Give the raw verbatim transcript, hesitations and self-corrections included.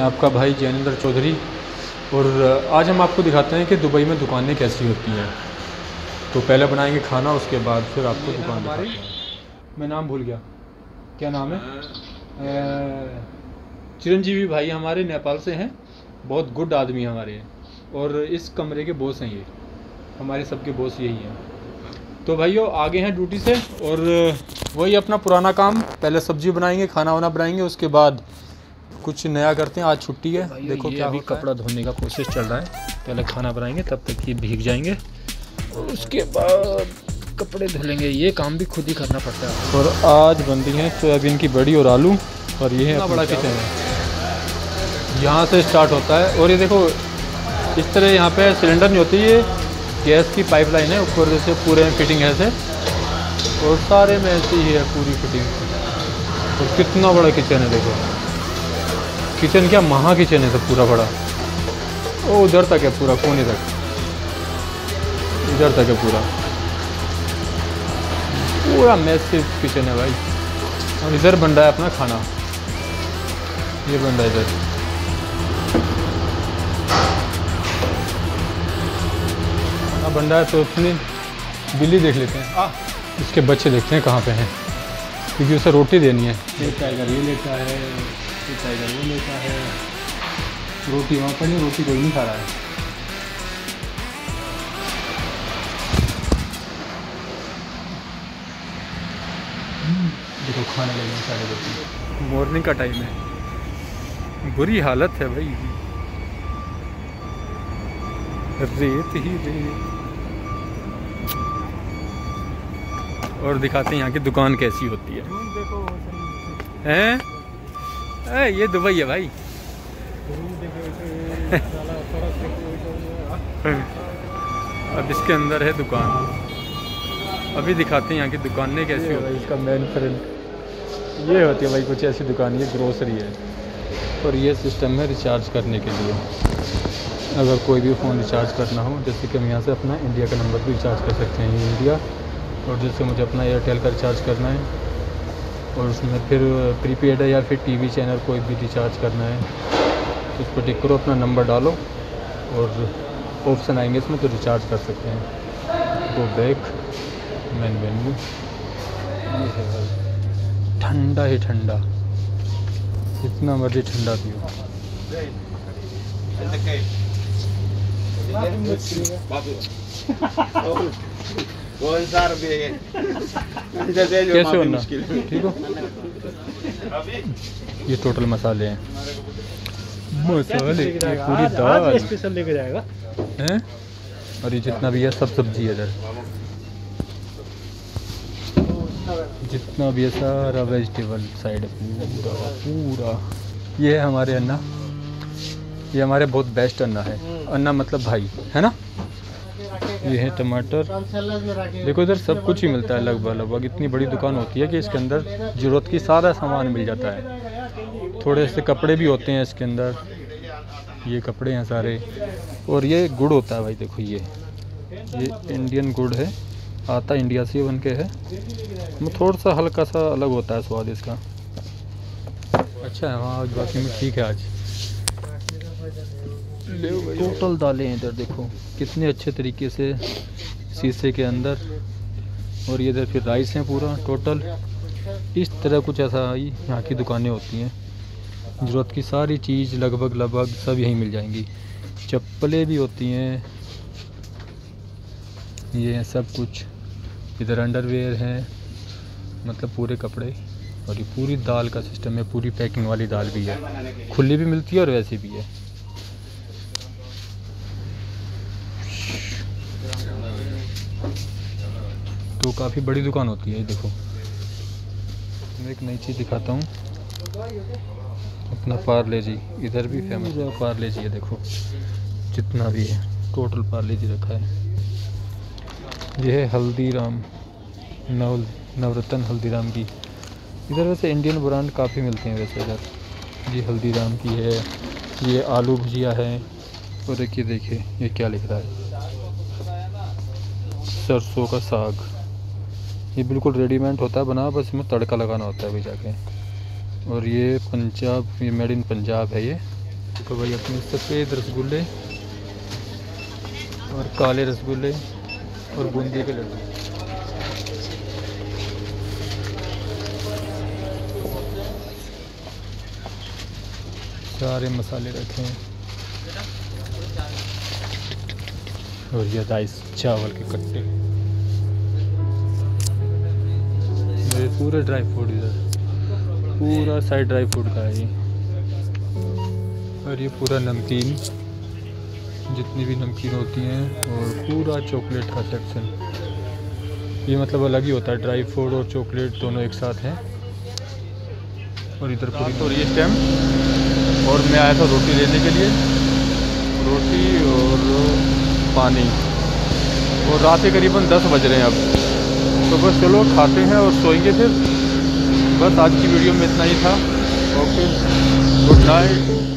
आपका भाई जैनेंद्र चौधरी और आज हम आपको दिखाते हैं कि दुबई में दुकानें कैसी होती हैं। तो पहले बनाएंगे खाना, उसके बाद फिर आपको दुकान दिखाते हैं। मैं नाम भूल गया, क्या नाम है? चिरंजीवी भाई हमारे नेपाल से हैं, बहुत गुड आदमी हमारे हैं और इस कमरे के बॉस हैं। ये हमारे सबके बॉस यही हैं। तो भाइयों आगे हैं ड्यूटी से और वही अपना पुराना काम, पहले सब्जी बनाएंगे, खाना वाना बनाएंगे, उसके बाद कुछ नया करते हैं। आज छुट्टी है, देखो क्या अभी कपड़ा धोने का कोशिश चल रहा है। पहले खाना बनाएंगे, तब तक ये भीग जाएंगे और उसके बाद कपड़े धुलेंगे। ये काम भी खुद ही करना पड़ता है। और आज बन रही है सोयाबीन की बड़ी और आलू, और ये है बड़ा किचन है, यहाँ से स्टार्ट होता है। और ये देखो इस तरह यहाँ पे सिलेंडर नहीं होती, ये गैस की पाइपलाइन है ऊपर जैसे पूरे में फिटिंग है ऐसे, और सारे में ऐसे ही है पूरी फिटिंग। और कितना बड़ा किचन है, देखो किचन क्या महा किचन है सब पूरा बड़ा। ओ उधर तक है पूरा, कोने तक, इधर तक है पूरा पूरा मैसिव किचन है भाई। और इधर बन रहा है अपना खाना, ये बन रहा है इधर। खाना बन रहा है तो अपनी बिल्ली देख लेते हैं, आ इसके बच्चे देखते हैं कहाँ पे हैं, क्योंकि उसे रोटी देनी है। ये टाइगर ये लेता है, ये टाइगर वो लेता है। रोटी वहाँ पर नहीं, रोटी कोई नहीं खा रहा है। देखो खाने लगे सारे बच्चे। मॉर्निंग का टाइम है, बुरी हालत है भाई, रेत ही रेत। और दिखाते हैं यहाँ की दुकान कैसी होती है। हैं? ए, ये दुबई है भाई। अब इसके अंदर है दुकान, अभी दिखाते हैं यहाँ की दुकानें कैसी होती है। इसका मेन फ्रेंड ये होती है भाई, कुछ ऐसी दुकान, ये ग्रोसरी है। और ये सिस्टम है रिचार्ज करने के लिए, अगर कोई भी फ़ोन रिचार्ज करना हो, जैसे कि हम यहाँ से अपना इंडिया का नंबर भी रिचार्ज कर सकते हैं, ये इंडिया। और जैसे मुझे अपना एयरटेल का रिचार्ज करना है और उसमें फिर प्रीपेड है या फिर टीवी चैनल कोई भी रिचार्ज करना है, तो उस पर टिक करो, अपना नंबर डालो और ऑप्शन आएंगे इसमें, तो रिचार्ज कर सकते हैं। गो बैक मेन मेन्यू, ये है भाई ठंडा ही ठंडा, जितना मर्जी ठंडा पियो। कैसे होना ठीक हो? ये टोटल मसाले हैं, मसाले ये पूरी दाल स्पेशल लेके जाएगा हैं। और ये जितना भी है सब सब्जी है इधर, जितना भी है सारा वेजिटेबल साइड पूरा पूरा। ये है हमारे अन्ना, ये हमारे बहुत बेस्ट अन्ना है। अन्ना मतलब भाई है ना। ये है टमाटर, देखो इधर सब कुछ ही मिलता है लगभग लगभग। इतनी बड़ी दुकान होती है कि इसके अंदर ज़रूरत की सारा सामान मिल जाता है। थोड़े से कपड़े भी होते हैं इसके अंदर, ये कपड़े हैं सारे। और ये गुड़ होता है भाई, देखो ये ये इंडियन गुड़ है, आता इंडिया से बन के है। थोड़ा सा हल्का सा अलग होता है स्वाद इसका। अच्छा है हाँ, आज बाकी में ठीक है। आज टोटल दालें हैं इधर, देखो कितने अच्छे तरीके से शीशे के अंदर। और ये इधर फिर राइस हैं पूरा टोटल। इस तरह कुछ ऐसा ही यहाँ की दुकानें होती हैं, ज़रूरत की सारी चीज़ लगभग लगभग सब यहीं मिल जाएंगी। चप्पलें भी होती हैं, ये है सब कुछ। इधर अंडरवेयर है, मतलब पूरे कपड़े। और ये पूरी दाल का सिस्टम है, पूरी पैकिंग वाली दाल भी है, खुली भी मिलती है और वैसी भी है। तो काफ़ी बड़ी दुकान होती है। देखो मैं एक नई चीज़ दिखाता हूँ, अपना पार्ले जी। इधर भी फेमस है पार्ले जी है, देखो जितना भी है टोटल पार्ले जी रखा है। यह है हल्दीराम, नव नवरत्न हल्दीराम की। इधर वैसे इंडियन ब्रांड काफ़ी मिलते हैं वैसे इधर। ये हल्दीराम की है, ये आलू भुजिया है। और देखिए देखिए ये क्या लिख रहा है, सरसों का साग। ये बिल्कुल रेडीमेड होता है बना, बस इसमें तड़का लगाना होता है अभी जाके। और ये पंजाब, ये मेड इन पंजाब है ये। तो भाई अपने सफ़ेद रसगुल्ले और काले रसगुल्ले और बूंदी के लड्डू। सारे मसाले रखे हैं और ये राइस चावल के कट्टे। ये पूरा ड्राई फ्रूट, इधर पूरा साइड ड्राई फ्रूट का है ये। और ये पूरा नमकीन, जितनी भी नमकीन होती हैं, और पूरा चॉकलेट का सेक्शन। ये मतलब अलग ही होता है, ड्राई फ्रूट और चॉकलेट दोनों एक साथ हैं। और इधर पूरी तो ये स्टैम। और मैं आया था रोटी लेने के लिए, रोटी और पानी। और रात के करीबन दस बज रहे हैं अब। तो बस चलो खाते हैं और सोएंगे फिर। बस आज की वीडियो में इतना ही था। Okay, good night.